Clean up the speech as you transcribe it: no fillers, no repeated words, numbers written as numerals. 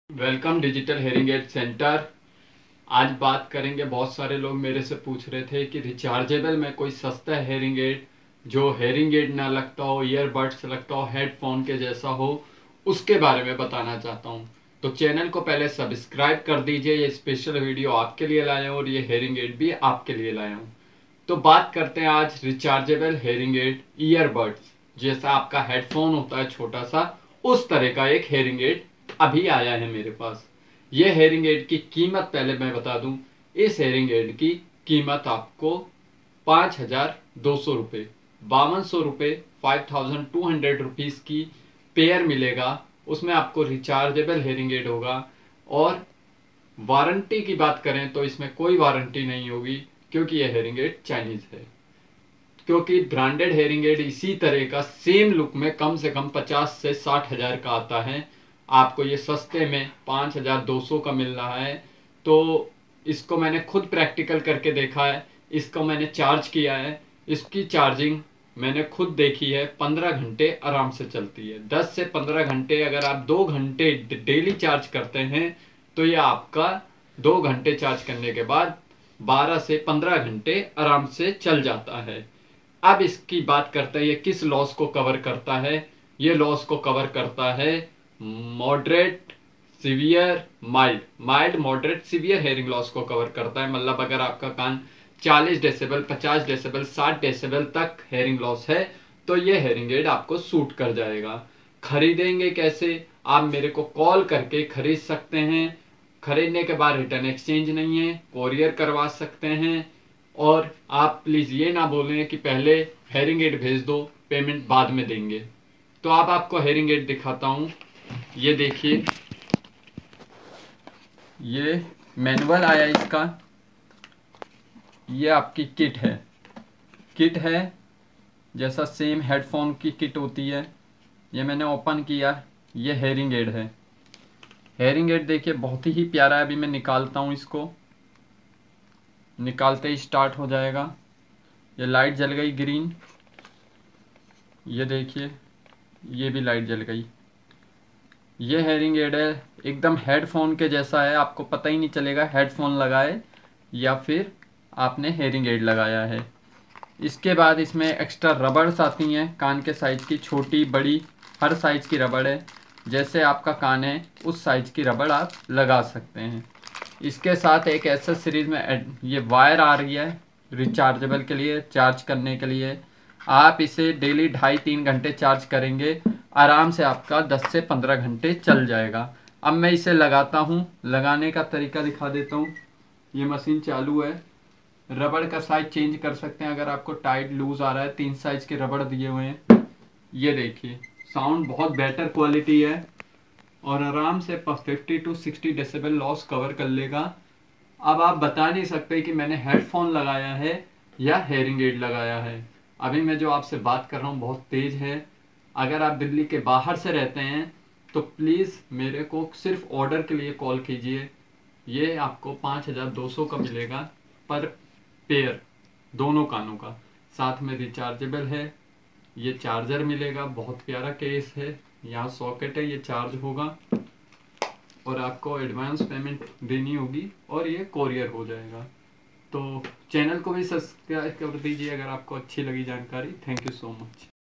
Welcome digital hearing aid centre. आज बात करेंगे, बहुत सारे लोग मेरे से पूछ रहे थे कि रिचार्जेबल में कोई सस्ता हेयरिंग एड जो हेयरिंग एड ना लगता हो, ईयरबड्स लगता हो, हेडफोन के जैसा हो, उसके बारे में बताना चाहता हूं। तो चैनल को पहले सब्सक्राइब कर दीजिए। ये स्पेशल वीडियो आपके लिए लाया हूं और ये हेयरिंग एड भी आपके लिए लाया हूं। तो बात करते हैं आज रिचार्जेबल हेयरिंग एड ईयरबड्स, जैसा आपका हेडफोन होता है छोटा सा, उस तरह का एक हेयरिंग एड अभी आया है मेरे पास। ये हेयरिंग एड की कीमत पहले मैं बता दूं। इस हेयरिंग एड की कीमत आपको 5,200 रुपये, 5,200 रुपये, 5,200 रुपीज की पेयर मिलेगा। उसमें आपको रिचार्जेबल हेयरिंग एड होगा। और वारंटी की बात करें तो इसमें कोई वारंटी नहीं होगी, क्योंकि यह हेयरिंग एड चाइनीज है। क्योंकि ब्रांडेड हेयरिंग एड इसी तरह का सेम लुक में कम से कम 50 से 60 हज़ार का आता है। आपको ये सस्ते में 5,200 का मिल रहा है। तो इसको मैंने खुद प्रैक्टिकल करके देखा है, इसको मैंने चार्ज किया है। इसकी चार्जिंग मैंने खुद देखी है, 15 घंटे आराम से चलती है। 10 से 15 घंटे, अगर आप 2 घंटे डेली चार्ज करते हैं तो ये आपका 2 घंटे चार्ज करने के बाद 12 से 15 घंटे आराम से चल जाता है। अब इसकी बात करते हैं ये किस लॉस को कवर करता है। ये लॉस को कवर करता है moderate, severe, mild. Mild, moderate, severe hearing loss को कवर करता है। मतलब अगर आपका कान 40 डेसिबल, 50 डेसिबल, 60 डेसिबल तक हेयरिंग लॉस है तो ये हेयरिंग एड आपको सूट कर जाएगा। खरीदेंगे कैसे? आप मेरे को कॉल करके खरीद सकते हैं। खरीदने के बाद रिटर्न एक्सचेंज नहीं है, कोरियर करवा सकते हैं। और आप प्लीज ये ना बोलें कि पहले हेयरिंग एड भेज दो, पेमेंट बाद में देंगे। तो अब आपको हेयरिंग एड दिखाता हूं। ये देखिए, ये मैनुअल आया इसका। ये आपकी किट है। किट है जैसा सेम हेडफोन की किट होती है। ये मैंने ओपन किया, ये हेयरिंग एड है। हेयरिंग एड देखिए बहुत ही प्यारा है। अभी मैं निकालता हूँ इसको, निकालते ही स्टार्ट हो जाएगा। ये लाइट जल गई ग्रीन, ये देखिए ये भी लाइट जल गई। ये हेयरिंग एड है, एकदम हेडफोन के जैसा है। आपको पता ही नहीं चलेगा हेडफोन लगाए या फिर आपने हेयरिंग एड लगाया है। इसके बाद इसमें एक्स्ट्रा रबड़स आती हैं, कान के साइज की, छोटी बड़ी हर साइज की रबड़ है। जैसे आपका कान है उस साइज की रबड़ आप लगा सकते हैं। इसके साथ एक एसेसरीज में ये वायर आ रही है रिचार्जेबल के लिए, चार्ज करने के लिए। आप इसे डेली 2.5-3 घंटे चार्ज करेंगे, आराम से आपका 10 से 15 घंटे चल जाएगा। अब मैं इसे लगाता हूँ, लगाने का तरीका दिखा देता हूँ। ये मशीन चालू है। रबड़ का साइज चेंज कर सकते हैं अगर आपको टाइट लूज आ रहा है। 3 साइज के रबड़ दिए हुए हैं। ये देखिए साउंड बहुत बेटर क्वालिटी है और आराम से 50 to 60 डेसिबल लॉस कवर कर लेगा। अब आप बता नहीं सकते कि मैंने हेडफोन लगाया है या हेयरिंग एड लगाया है। अभी मैं जो आपसे बात कर रहा हूँ बहुत तेज है। अगर आप दिल्ली के बाहर से रहते हैं तो प्लीज़ मेरे को सिर्फ ऑर्डर के लिए कॉल कीजिए। ये आपको 5,200 का मिलेगा पर पेयर, दोनों कानों का। साथ में रिचार्जेबल है। ये चार्जर मिलेगा, बहुत प्यारा केस है। यहाँ सॉकेट है, ये चार्ज होगा और आपको एडवांस पेमेंट देनी होगी और ये कोरियर हो जाएगा। तो चैनल को भी सब्सक्राइब कर दीजिए अगर आपको अच्छी लगी जानकारी। Thank you so much.